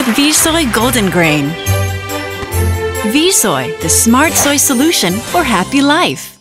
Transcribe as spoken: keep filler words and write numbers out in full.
V-Soy Golden-Grain. V-Soy, the smart soy solution for happy life.